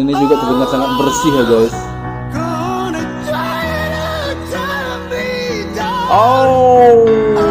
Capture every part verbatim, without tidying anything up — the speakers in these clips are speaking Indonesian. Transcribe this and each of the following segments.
ini juga terdengar sangat bersih ya guys. Oh.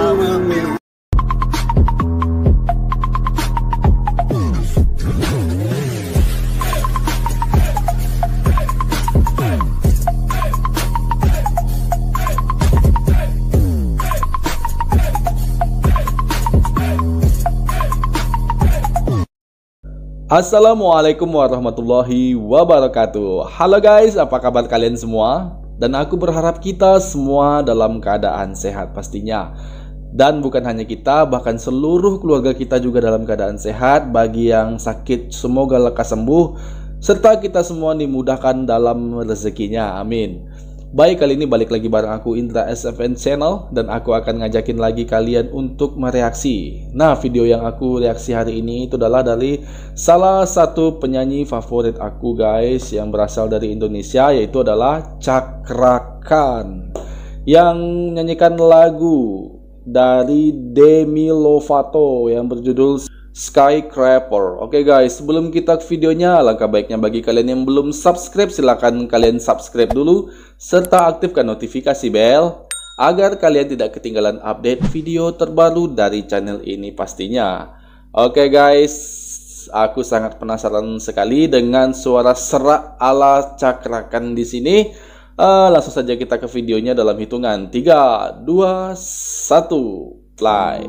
Assalamualaikum warahmatullahi wabarakatuh. Halo guys, apa kabar kalian semua? Dan aku berharap kita semua dalam keadaan sehat pastinya. Dan bukan hanya kita, bahkan seluruh keluarga kita juga dalam keadaan sehat. Bagi yang sakit, semoga lekas sembuh, serta kita semua dimudahkan dalam rezekinya, amin. Baik, kali ini balik lagi bareng aku Indra S F N Channel, dan aku akan ngajakin lagi kalian untuk mereaksi. Nah, video yang aku reaksi hari ini itu adalah dari salah satu penyanyi favorit aku guys, yang berasal dari Indonesia, yaitu adalah Cakra Khan, yang menyanyikan lagu dari Demi Lovato yang berjudul Skyscraper. Oke guys, sebelum kita ke videonya, alangkah baiknya bagi kalian yang belum subscribe, silahkan kalian subscribe dulu serta aktifkan notifikasi bel agar kalian tidak ketinggalan update video terbaru dari channel ini pastinya. Oke guys, aku sangat penasaran sekali dengan suara serak ala Cakra Khan di sini. Uh, langsung saja kita ke videonya dalam hitungan tiga, dua, satu, play.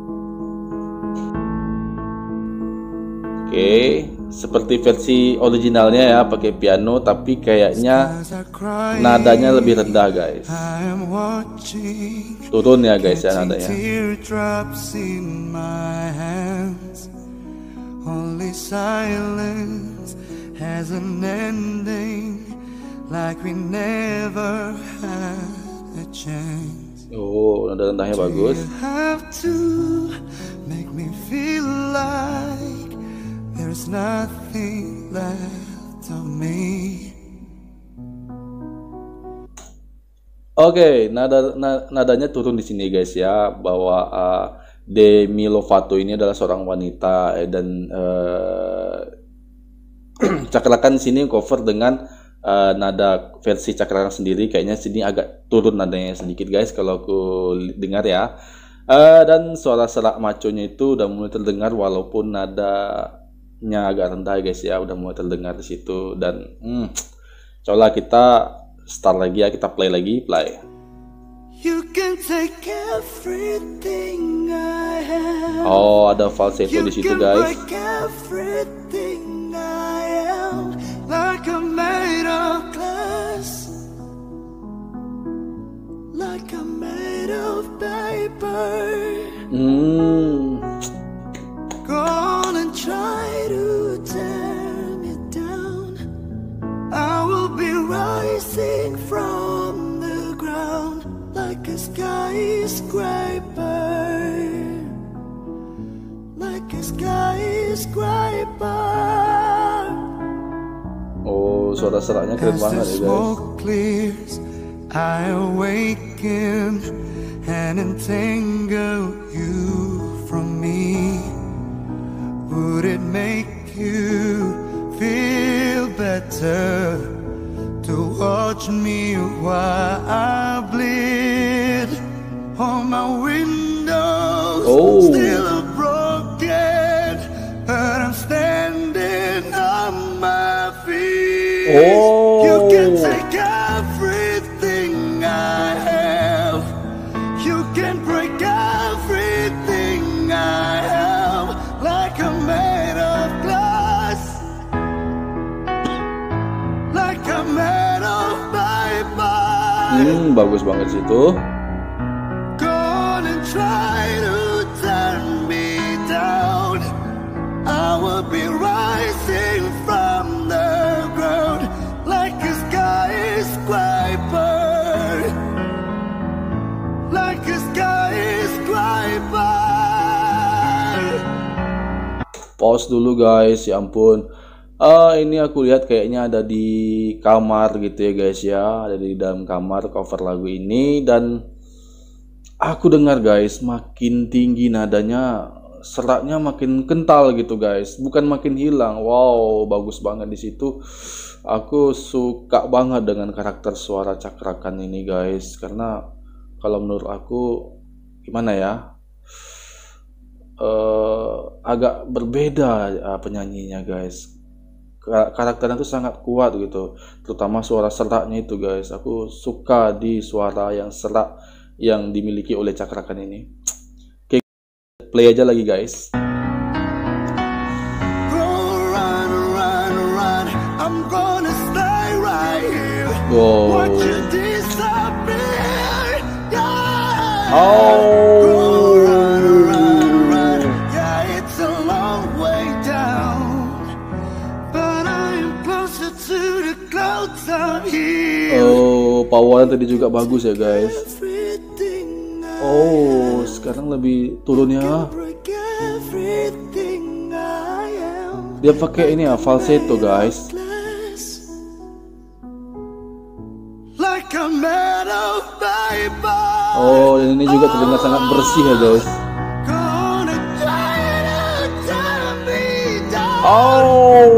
Oke, seperti versi originalnya ya, pakai piano, tapi kayaknya nadanya lebih rendah guys. Turun ya guys ya nadanya. Oh, nada rendahnya bagus. There's nothing left of me. Oke, okay, nada na, nadanya turun di sini guys ya, bahwa uh, Demi Lovato ini adalah seorang wanita, eh, dan uh, Cakra Khan di sini cover dengan uh, nada versi Cakra Khan sendiri. Kayaknya sini agak turun nadanya sedikit guys kalau aku dengar ya. Uh, dan suara serak maconya itu udah mulai terdengar walaupun nada nya agak rendah guys ya, udah mulai terdengar di situ. Dan hmm, coba kita start lagi ya, kita play lagi, play. You can take everything I have. Oh, ada falsetto di situ guys. Everything I am, like a made of glass, like a made of paper. Hmm. Gonna try to tear me down. I will be rising from the ground like a skyscraper, like a skyscraper. Oh, suara seraknya keren banget ya guys. Clears, I awaken and entangle you from me. Would it make you feel better to watch me while I bleed? On my windows, oh. Still a broken, but I'm standing on my feet. Oh. You can take everything I have. You can break everything I have. Like a made of glass, like a made of paper. Hmm, bagus banget situ. Gonna try to turn me down. I will be rising from the ground like a skyscraper, like a skyscraper. Pause dulu guys, ya ampun. Uh, ini aku lihat kayaknya ada di kamar gitu ya guys ya, ada di dalam kamar cover lagu ini. Dan aku dengar guys, makin tinggi nadanya seratnya makin kental gitu guys, bukan makin hilang. Wow, bagus banget di situ. Aku suka banget dengan karakter suara cakrakan ini guys, karena kalau menurut aku gimana ya, uh, agak berbeda uh, penyanyinya guys. Karakternya itu sangat kuat gitu, terutama suara seraknya itu guys. Aku suka di suara yang serak yang dimiliki oleh cakrakan ini. Oke, play aja lagi guys. Wow. Oh. Oh, powernya tadi juga bagus ya guys. Oh, sekarang lebih turunnya. Dia pakai ini ya, falsetto guys. Oh, dan ini juga terdengar sangat bersih ya guys. Oh.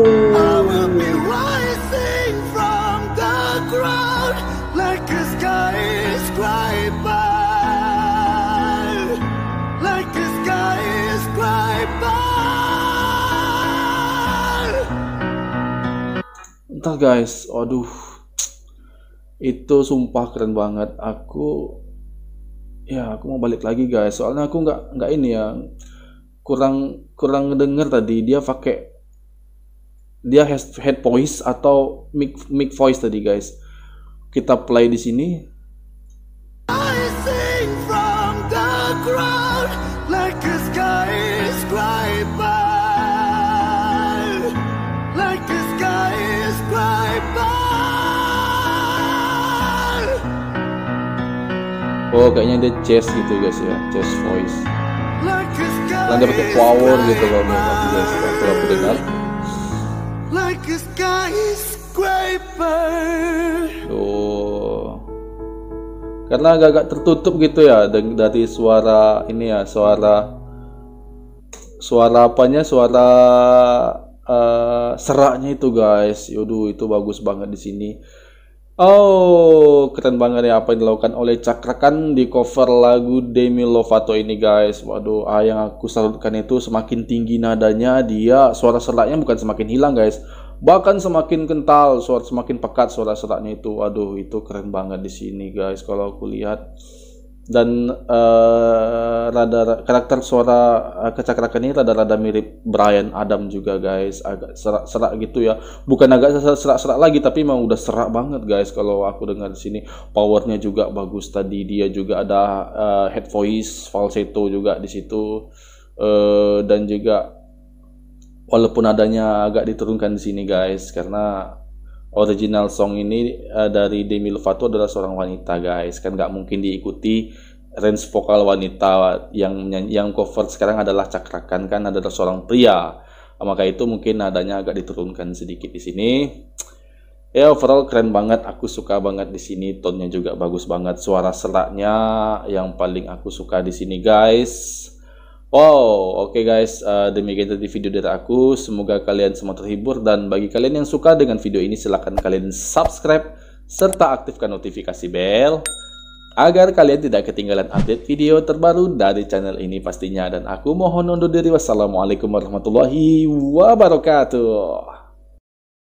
Entar guys, aduh, itu sumpah keren banget. Aku, ya aku mau balik lagi guys. Soalnya aku nggak nggak ini ya, kurang kurang ngedenger tadi dia pakai dia head voice atau mic mic voice tadi guys. Kita play di sini. Oh, kayaknya dia chest gitu guys ya, chest voice. Dan dia pakai power gitu loh menurut aku guys. Kalau aku dengar. Oh, karena agak-agak tertutup gitu ya dari suara ini ya, suara suara apanya, suara uh, seraknya itu guys. Yaudah, itu bagus banget di sini. Oh, keren banget ya apa yang dilakukan oleh cakrakan di cover lagu Demi Lovato ini guys. Waduh, ah, yang aku salutkan itu semakin tinggi nadanya, dia suara seraknya bukan semakin hilang guys, bahkan semakin kental, suara semakin pekat suara seraknya itu. Waduh, itu keren banget di sini guys kalau aku lihat. Dan uh, rada karakter suara uh, kecakrakan ini rada-rada mirip Bryan Adam juga guys, agak serak-serak gitu ya, bukan agak serak-serak lagi tapi memang udah serak banget guys kalau aku dengar di sini. Powernya juga bagus tadi, dia juga ada uh, head voice falsetto juga di situ, uh, dan juga walaupun adanya agak diturunkan di sini guys, karena original song ini uh, dari Demi Lovato adalah seorang wanita guys, kan nggak mungkin diikuti range vokal wanita. Yang yang cover sekarang adalah cakrakan, kan adalah seorang pria, maka itu mungkin nadanya agak diturunkan sedikit di sini. Ya, overall keren banget, aku suka banget di sini, tone-nya juga bagus banget, suara seraknya yang paling aku suka di sini guys. Wow, oke okay guys, uh, demikian tadi video dari aku. Semoga kalian semua terhibur, dan bagi kalian yang suka dengan video ini silahkan kalian subscribe serta aktifkan notifikasi bell agar kalian tidak ketinggalan update video terbaru dari channel ini pastinya. Dan aku mohon undur diri, wassalamualaikum warahmatullahi wabarakatuh.